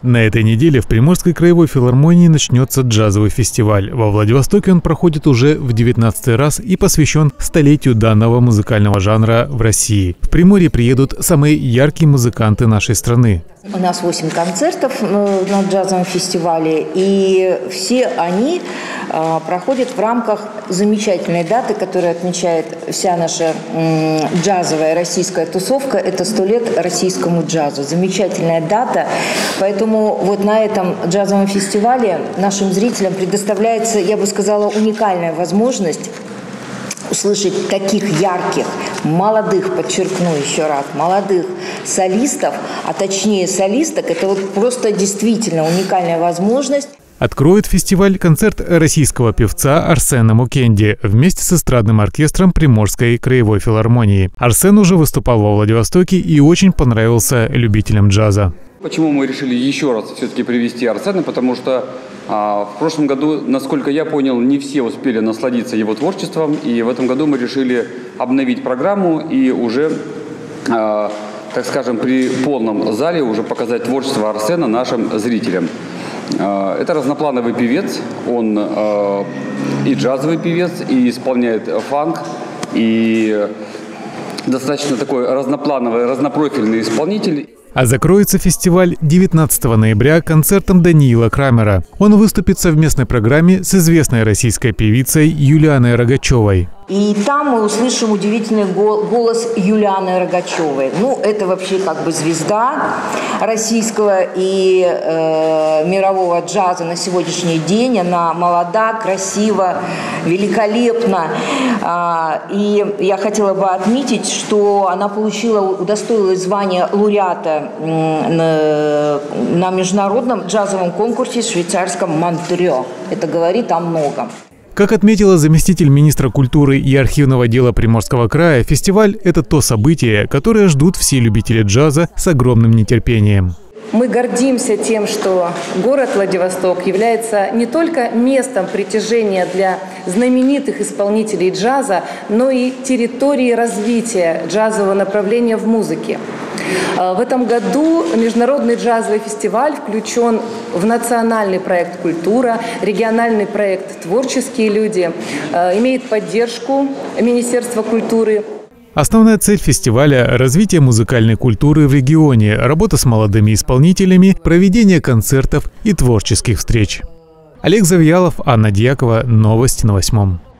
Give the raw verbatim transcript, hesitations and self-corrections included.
На этой неделе в Приморской краевой филармонии начнется джазовый фестиваль. Во Владивостоке он проходит уже в девятнадцатый раз и посвящен столетию данного музыкального жанра в России. В Приморье приедут самые яркие музыканты нашей страны. У нас восемь концертов на джазовом фестивале, и все они проходят в рамках замечательной даты, которую отмечает вся наша джазовая российская тусовка. Это сто лет российскому джазу. Замечательная дата. Поэтому вот на этом джазовом фестивале нашим зрителям предоставляется, я бы сказала, уникальная возможность услышать таких ярких, молодых, подчеркну еще раз, молодых солистов, а точнее солисток. Это вот просто действительно уникальная возможность. Откроет фестиваль концерт российского певца Арсена Мукенди вместе с эстрадным оркестром Приморской краевой филармонии. Арсен уже выступал во Владивостоке и очень понравился любителям джаза. Почему мы решили еще раз все-таки привести Арсена? Потому что а, в прошлом году, насколько я понял, не все успели насладиться его творчеством. И в этом году мы решили обновить программу и уже, а, так скажем, при полном зале уже показать творчество Арсена нашим зрителям. А, это разноплановый певец, он а, и джазовый певец, и исполняет фанк, и достаточно такой разноплановый, разнопрофильный исполнитель. А закроется фестиваль девятнадцатого ноября концертом Даниила Крамера. Он выступит в совместной программе с известной российской певицей Юлианой Рогачевой. И там мы услышим удивительный голос Юлианы Рогачевой. Ну, это вообще как бы звезда российского и э, мирового джаза на сегодняшний день. Она молода, красива, великолепна. А, и я хотела бы отметить, что она получила, удостоилась звания лауреата на, на международном джазовом конкурсе в швейцарском Монтрео. Это говорит о многом. Как отметила заместитель министра культуры и архивного дела Приморского края, фестиваль – это то событие, которое ждут все любители джаза с огромным нетерпением. Мы гордимся тем, что город Владивосток является не только местом притяжения для знаменитых исполнителей джаза, но и территорией развития джазового направления в музыке. В этом году Международный джазовый фестиваль включен в национальный проект «Культура», региональный проект «Творческие люди», имеет поддержку Министерства культуры. Основная цель фестиваля – развитие музыкальной культуры в регионе, работа с молодыми исполнителями, проведение концертов и творческих встреч. Олег Завьялов, Анна Дьякова. Новости на восьмом.